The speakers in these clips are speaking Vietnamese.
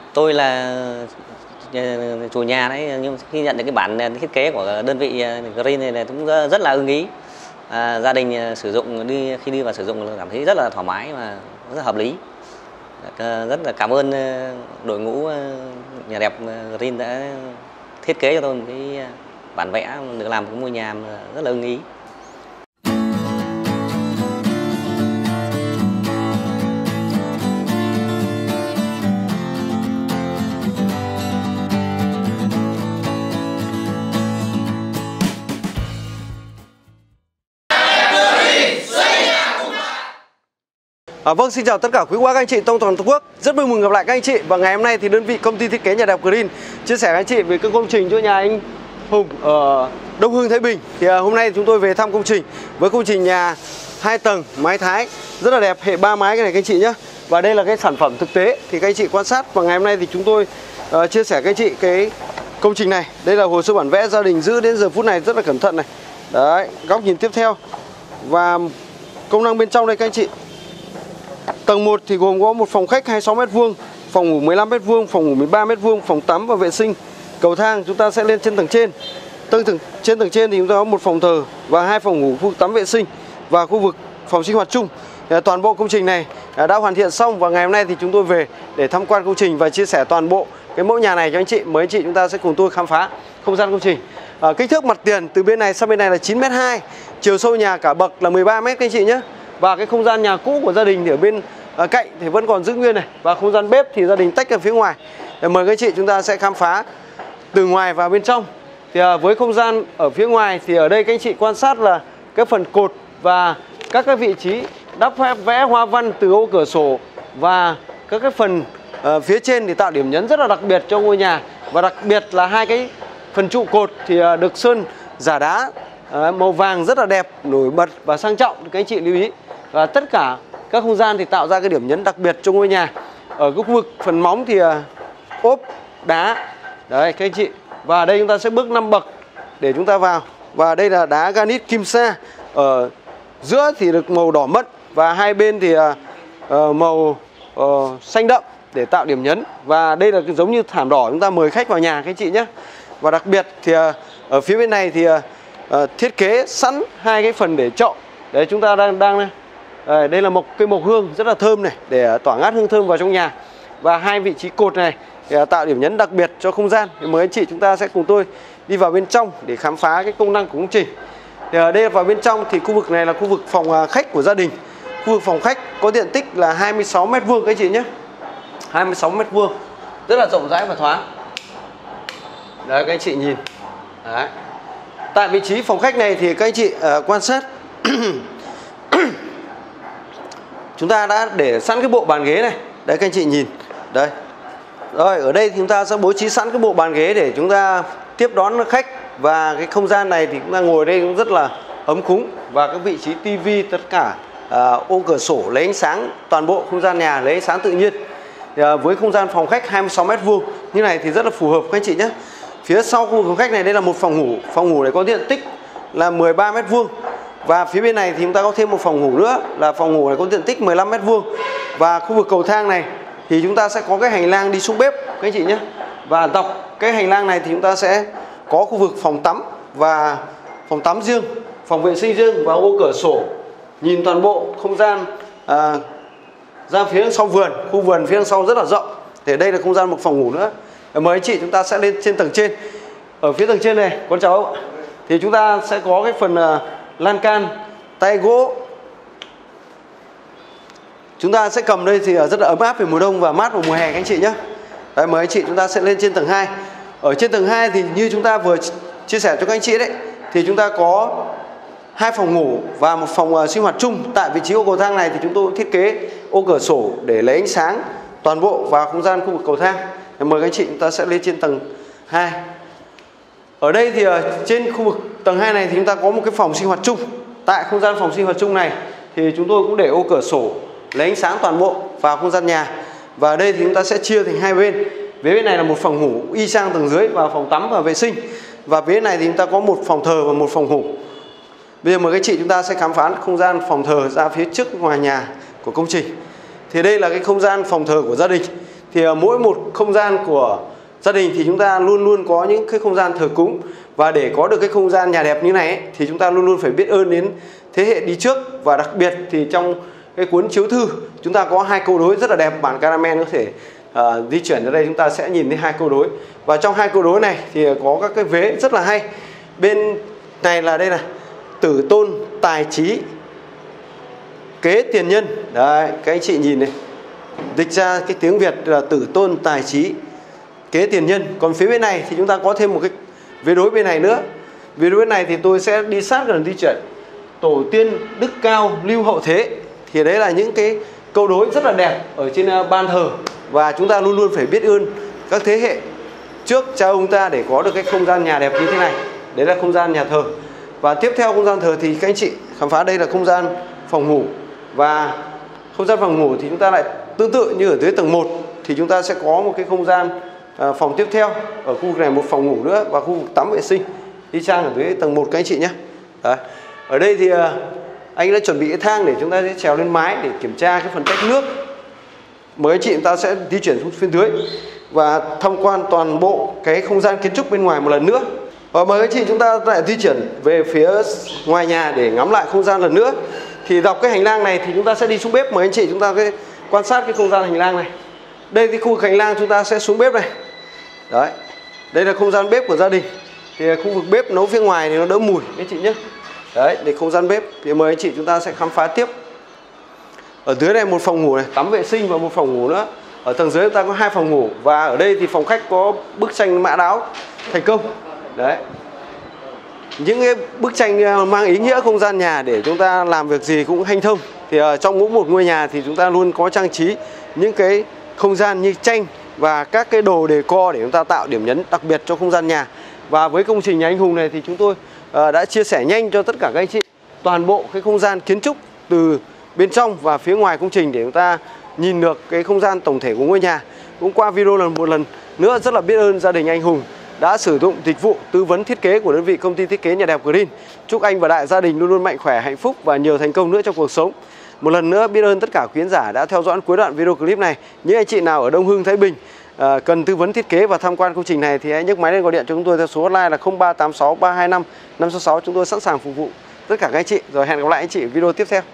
Tôi là chủ nhà đấy, nhưng khi nhận được cái bản thiết kế của đơn vị Green này cũng rất là ưng ý. Gia đình sử dụng khi đi vào sử dụng cảm thấy rất là thoải mái và rất hợp lý. Rất là cảm ơn đội ngũ nhà đẹp Green đã thiết kế cho tôi một cái bản vẽ được làm một ngôi nhà rất là ưng ý. Vâng, xin chào tất cả quý cô bác anh chị trong toàn quốc. Rất vui mừng gặp lại các anh chị. Và ngày hôm nay thì đơn vị công ty thiết kế nhà đẹp Green chia sẻ với anh chị về cái công trình cho nhà anh Hùng ở Đông Hưng, Thái Bình. Thì hôm nay chúng tôi về thăm công trình với công trình nhà 2 tầng mái Thái rất là đẹp, hệ 3 mái cái này các anh chị nhé. Và đây là cái sản phẩm thực tế thì các anh chị quan sát. Và ngày hôm nay thì chúng tôi chia sẻ các anh chị cái công trình này. Đây là hồ sơ bản vẽ gia đình giữ đến giờ phút này rất là cẩn thận này. Đấy, góc nhìn tiếp theo và công năng bên trong đây các anh chị. Tầng 1 thì gồm có một phòng khách 26m², phòng ngủ 15m², phòng ngủ 13m², phòng tắm và vệ sinh. Cầu thang chúng ta sẽ lên trên tầng trên. Trên tầng trên thì chúng ta có một phòng thờ và 2 phòng ngủ, khu vực tắm vệ sinh và khu vực phòng sinh hoạt chung. Toàn bộ công trình này đã hoàn thiện xong và ngày hôm nay thì chúng tôi về để tham quan công trình và chia sẻ toàn bộ cái mẫu nhà này cho anh chị. Mời anh chị chúng ta sẽ cùng tôi khám phá không gian công trình. Kích thước mặt tiền từ bên này sang bên này là 9m2, chiều sâu nhà cả bậc là 13m các anh chị nhé. Và cái không gian nhà cũ của gia đình thì ở bên cạnh thì vẫn còn giữ nguyên này. Và không gian bếp thì gia đình tách ở phía ngoài. Để mời các anh chị chúng ta sẽ khám phá từ ngoài vào bên trong. Thì với không gian ở phía ngoài thì ở đây các anh chị quan sát là cái phần cột và các cái vị trí đắp vẽ hoa văn từ ô cửa sổ và các cái phần phía trên thì tạo điểm nhấn rất là đặc biệt cho ngôi nhà. Và đặc biệt là hai cái phần trụ cột thì được sơn giả đá màu vàng rất là đẹp, nổi bật và sang trọng. Các anh chị lưu ý. Và tất cả các không gian thì tạo ra cái điểm nhấn đặc biệt cho ngôi nhà. Ở cái khu vực phần móng thì ốp đá. Đấy các anh chị. Và đây chúng ta sẽ bước 5 bậc để chúng ta vào. Và đây là đá granite kim sa. Ở giữa thì được màu đỏ mận và hai bên thì màu xanh đậm để tạo điểm nhấn. Và đây là giống như thảm đỏ chúng ta mời khách vào nhà các anh chị nhé. Và đặc biệt thì ở phía bên này thì thiết kế sẵn hai cái phần để chậu. Đấy chúng ta đang đây là một cây mộc hương rất là thơm này để tỏa ngát hương thơm vào trong nhà. Và hai vị trí cột này để tạo điểm nhấn đặc biệt cho không gian. Thì mời anh chị chúng ta sẽ cùng tôi đi vào bên trong để khám phá cái công năng của công trình. Thì ở đây vào bên trong thì khu vực này là khu vực phòng khách của gia đình. Khu vực phòng khách có diện tích là 26m² các anh chị nhé. 26m², rất là rộng rãi và thoáng. Đấy các anh chị nhìn. Đấy. Tại vị trí phòng khách này thì các anh chị quan sát chúng ta đã để sẵn cái bộ bàn ghế này. Đấy các anh chị nhìn. Đây. Rồi ở đây thì chúng ta sẽ bố trí sẵn cái bộ bàn ghế để chúng ta tiếp đón khách. Và cái không gian này thì chúng ta ngồi đây cũng rất là ấm cúng. Và các vị trí tivi tất cả ô cửa sổ lấy ánh sáng, toàn bộ không gian nhà lấy ánh sáng tự nhiên. Với không gian phòng khách 26m² như này thì rất là phù hợp các anh chị nhé. Phía sau khu vực phòng khách này đây là một phòng ngủ. Phòng ngủ này có diện tích là 13m². Và phía bên này thì chúng ta có thêm một phòng ngủ nữa là phòng ngủ này có diện tích 15m². Và khu vực cầu thang này thì chúng ta sẽ có cái hành lang đi xuống bếp các anh chị nhé. Và dọc cái hành lang này thì chúng ta sẽ có khu vực phòng tắm và phòng tắm riêng, phòng vệ sinh riêng và ô cửa sổ. Nhìn toàn bộ không gian ra phía sau vườn, khu vườn phía sau rất là rộng. Thì đây là không gian một phòng ngủ nữa. Mời anh chị chúng ta sẽ lên trên tầng trên. Ở phía tầng trên này con cháu thì chúng ta sẽ có cái phần lan can tay gỗ. Chúng ta sẽ cầm đây thì rất là ấm áp về mùa đông và mát vào mùa hè các anh chị nhé. Đấy, mời anh chị chúng ta sẽ lên trên tầng 2. Ở trên tầng 2 thì như chúng ta vừa chia sẻ cho các anh chị đấy, thì chúng ta có 2 phòng ngủ và một phòng sinh hoạt chung. Tại vị trí ô cầu thang này thì chúng tôi thiết kế ô cửa sổ để lấy ánh sáng toàn bộ vào không gian khu vực cầu thang. Mời các anh chị chúng ta sẽ lên trên tầng 2. Ở đây thì trên khu vực tầng 2 này thì chúng ta có một cái phòng sinh hoạt chung. Tại không gian phòng sinh hoạt chung này thì chúng tôi cũng để ô cửa sổ lấy ánh sáng toàn bộ vào không gian nhà. Và ở đây thì chúng ta sẽ chia thành hai bên. Bên này là một phòng ngủ y chang tầng dưới và phòng tắm và vệ sinh. Và bên này thì chúng ta có một phòng thờ và một phòng ngủ. Bây giờ mời các chị chúng ta sẽ khám phá không gian phòng thờ ra phía trước ngoài nhà của công trình. Thì đây là cái không gian phòng thờ của gia đình. thì mỗi một không gian của gia đình thì chúng ta luôn luôn có những cái không gian thờ cúng, và để có được cái không gian nhà đẹp như này ấy, thì chúng ta luôn luôn phải biết ơn đến thế hệ đi trước. Và đặc biệt thì trong cái cuốn chiếu thư chúng ta có 2 câu đối rất là đẹp, bạn cameraman có thể di chuyển ra đây, chúng ta sẽ nhìn thấy 2 câu đối. Và trong 2 câu đối này thì có các cái vế rất là hay. Bên này là đây này, tử tôn tài trí kế tiền nhân. Đấy, các anh chị nhìn này, dịch ra cái tiếng Việt là tử tôn tài trí kế tiền nhân. Còn phía bên này thì chúng ta có thêm một cái vế đối bên này nữa. Vế đối bên này thì tôi sẽ đi sát gần di chuyển. Tổ tiên đức cao lưu hậu thế. Thì đấy là những cái câu đối rất là đẹp ở trên ban thờ. Và chúng ta luôn luôn phải biết ơn các thế hệ trước cha ông ta để có được cái không gian nhà đẹp như thế này. Đấy là không gian nhà thờ. Và tiếp theo không gian thờ thì các anh chị khám phá đây là không gian phòng ngủ. Và không gian phòng ngủ thì chúng ta lại tương tự như ở dưới tầng 1 thì chúng ta sẽ có một cái không gian phòng tiếp theo. Ở khu vực này một phòng ngủ nữa và khu vực tắm vệ sinh đi sang ở dưới tầng 1 các anh chị nhé. Đấy. Ở đây thì anh đã chuẩn bị cái thang để chúng ta sẽ trèo lên mái để kiểm tra cái phần tách nước. Mời anh chị chúng ta sẽ di chuyển xuống phía dưới và tham quan toàn bộ cái không gian kiến trúc bên ngoài một lần nữa. Và mời anh chị chúng ta lại di chuyển về phía ngoài nhà để ngắm lại không gian lần nữa. Thì dọc cái hành lang này thì chúng ta sẽ đi xuống bếp. Mời anh chị chúng ta cái quan sát cái không gian hành lang này. Đây thì khu vực hành lang chúng ta sẽ xuống bếp này. Đấy. Đây là không gian bếp của gia đình. Thì khu vực bếp nấu phía ngoài thì nó đỡ mùi anh chị nhé. Đấy, để không gian bếp thì mời anh chị chúng ta sẽ khám phá tiếp. Ở dưới này một phòng ngủ này, tắm vệ sinh và một phòng ngủ nữa. Ở tầng dưới chúng ta có 2 phòng ngủ. Và ở đây thì phòng khách có bức tranh mã đáo thành công. Đấy. Những cái bức tranh mang ý nghĩa không gian nhà để chúng ta làm việc gì cũng hanh thông. Thì trong mỗi một ngôi nhà thì chúng ta luôn có trang trí những cái không gian như tranh và các cái đồ decor để chúng ta tạo điểm nhấn đặc biệt cho không gian nhà. Và với công trình nhà anh Hùng này thì chúng tôi đã chia sẻ nhanh cho tất cả các anh chị toàn bộ cái không gian kiến trúc từ bên trong và phía ngoài công trình để chúng ta nhìn được cái không gian tổng thể của ngôi nhà. Cũng qua video một lần nữa rất là biết ơn gia đình anh Hùng đã sử dụng dịch vụ tư vấn thiết kế của đơn vị công ty thiết kế nhà đẹp Green. Chúc anh và đại gia đình luôn luôn mạnh khỏe, hạnh phúc và nhiều thành công nữa trong cuộc sống. Một lần nữa biết ơn tất cả quý khán giả đã theo dõi cuối đoạn video clip này. Những anh chị nào ở Đông Hưng, Thái Bình cần tư vấn thiết kế và tham quan công trình này thì hãy nhấc máy lên gọi điện cho chúng tôi theo số hotline là 0386 325 566. Chúng tôi sẵn sàng phục vụ tất cả các anh chị. Rồi hẹn gặp lại anh chị ở video tiếp theo.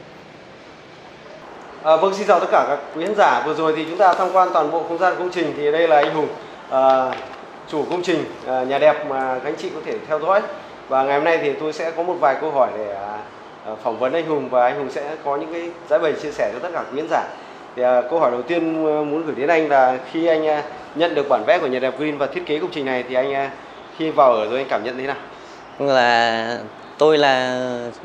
Vâng, xin chào tất cả các quý khán giả. Vừa rồi thì chúng ta tham quan toàn bộ không gian công trình. Thì đây là anh Hùng, chủ công trình nhà đẹp mà các anh chị có thể theo dõi. Và ngày hôm nay thì tôi sẽ có một vài câu hỏi để phỏng vấn anh Hùng, và anh Hùng sẽ có những cái giải bày chia sẻ cho tất cả quý khán giả. Thì câu hỏi đầu tiên muốn gửi đến anh là khi anh nhận được bản vẽ của nhà đẹp Green và thiết kế công trình này thì anh khi vào ở rồi anh cảm nhận thế nào? Là tôi là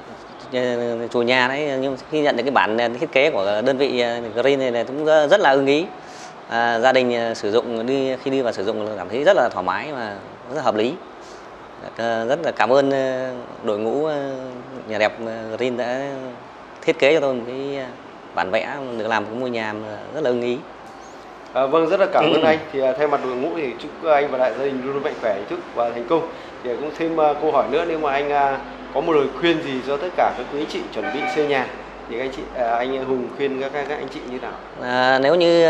chủ nhà đấy, nhưng khi nhận được cái bản thiết kế của đơn vị Green này cũng rất là ưng ý. Gia đình sử dụng khi đi vào sử dụng cảm thấy rất là thoải mái và rất là hợp lý. Rất là cảm ơn đội ngũ nhà đẹp Green đã thiết kế cho tôi một cái bản vẽ được làm một ngôi nhà rất là ưng ý. Vâng, rất là cảm ơn anh. Thì thay mặt đội ngũ thì chúc anh và đại gia đình luôn luôn mạnh khỏe, hạnh phúc và thành công. Thì cũng thêm câu hỏi nữa, nếu mà anh có một lời khuyên gì cho tất cả các quý anh chị chuẩn bị xây nhà thì các anh chị anh Hùng khuyên các anh chị như nào? Nếu như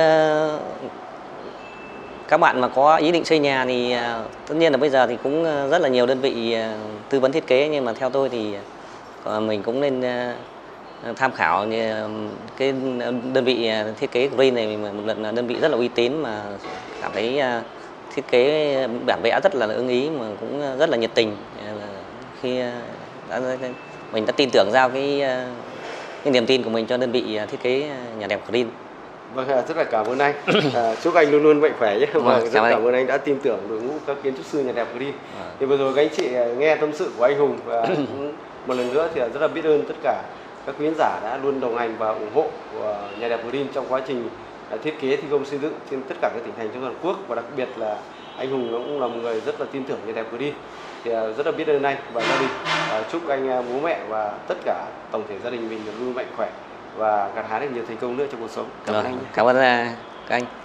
các bạn mà có ý định xây nhà thì tất nhiên là bây giờ thì cũng rất là nhiều đơn vị tư vấn thiết kế, nhưng mà theo tôi thì mình cũng nên tham khảo như cái đơn vị thiết kế Green này, một lần đơn vị rất là uy tín mà cảm thấy thiết kế bản vẽ rất là ưng ý mà cũng rất là nhiệt tình. Khi mình đã tin tưởng giao cái niềm tin của mình cho đơn vị thiết kế nhà đẹp Green. Vâng, rất là cảm ơn anh. Chúc anh luôn luôn mạnh khỏe nhé. Và rất cảm ơn anh đã tin tưởng đội ngũ các kiến trúc sư nhà đẹp Green. Thì vừa rồi các anh chị nghe tâm sự của anh Hùng, và một lần nữa thì rất là biết ơn tất cả các quý khán giả đã luôn đồng hành và ủng hộ của nhà đẹp Green trong quá trình thiết kế thi công xây dựng trên tất cả các tỉnh thành trong toàn quốc, và đặc biệt là anh Hùng cũng là một người rất là tin tưởng nhà đẹp Green. Thì rất là biết ơn anh và gia đình. Chúc anh, bố mẹ và tất cả tổng thể gia đình mình luôn mạnh khỏe và gặt hái được nhiều thành công nữa trong cuộc sống. Cảm ơn anh. Cảm ơn các anh.